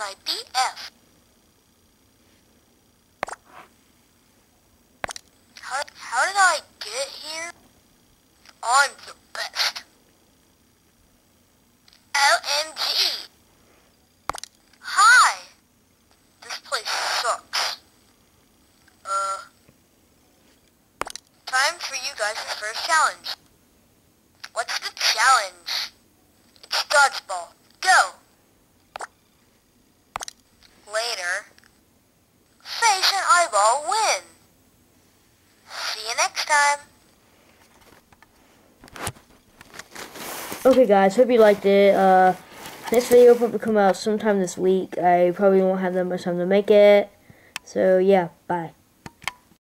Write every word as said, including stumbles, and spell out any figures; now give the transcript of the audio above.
my B F. How, how did I get here? I'm the best. O M G. Hi. This place sucks. Uh, time for you guys' first challenge. What's the challenge? It's dodgeball. Go! Later, face and eyeball win. See you next time. Okay guys, hope you liked it. Uh, this video will probably come out sometime this week. I probably won't have that much time to make it. So yeah, bye.